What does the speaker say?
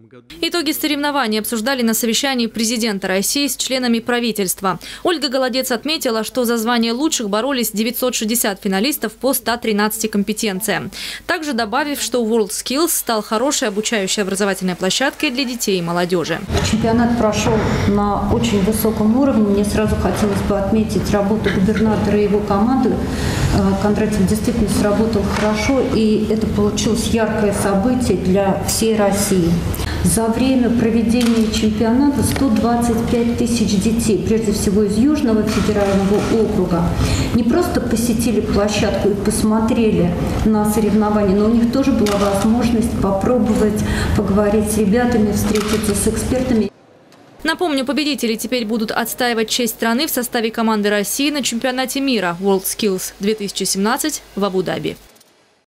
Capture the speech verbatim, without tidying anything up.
Итоги соревнований обсуждали на совещании президента России с членами правительства. Ольга Голодец отметила, что за звание лучших боролись девятьсот шестьдесят финалистов по ста тринадцати компетенциям. Также добавив, что WorldSkills стал хорошей обучающей образовательной площадкой для детей и молодежи. Чемпионат прошел на очень высоком уровне. Мне сразу хотелось бы отметить работу губернатора и его команды. Кондратьев действительно сработал хорошо, и это получилось яркое событие для всей России. За время проведения чемпионата сто двадцать пять тысяч детей, прежде всего из Южного федерального округа, не просто посетили площадку и посмотрели на соревнования, но у них тоже была возможность попробовать поговорить с ребятами, встретиться с экспертами. Напомню, победители теперь будут отстаивать честь страны в составе команды России на чемпионате мира WorldSkills две тысячи семнадцать в Абу-Даби.